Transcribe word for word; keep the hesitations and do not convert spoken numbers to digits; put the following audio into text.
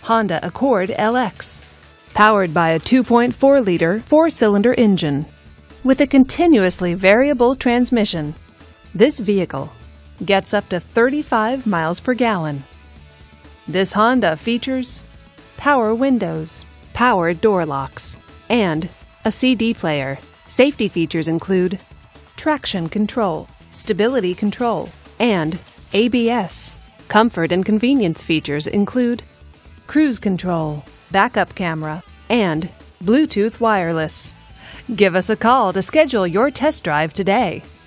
Honda Accord L X, powered by a two point four liter four-cylinder engine with a continuously variable transmission. This vehicle gets up to thirty-five miles per gallon. This Honda features power windows, power door locks, and a C D player. Safety features include traction control, stability control, and A B S. Comfort and convenience features include cruise control, backup camera, and Bluetooth wireless. Give us a call to schedule your test drive today.